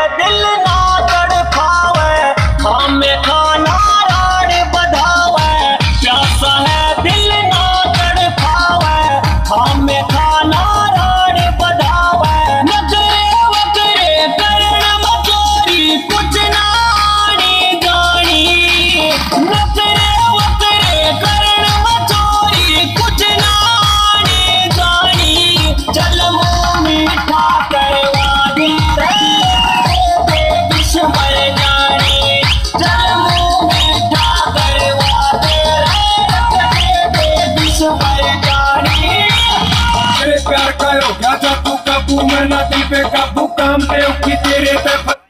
दिल ना तड़पावे, हमें खाना राड बधावे। प्यासा है दिल ना तड़पावे, हमें खाना राड बधावे। नखरे वखरे करण मचोरी कुछ ना आनी जानी, नखरे वखरे करण मचोरी कुछ ना आनी जानी। चल मुँह मीठा करवा दी रे बेबिश मर जानी, चल मुँह मीठा करवा दे रे बेबिश मर जानी। प्यार करो क्या तू काबू में ना दिल पे काबू काम पे उठी तेरे पे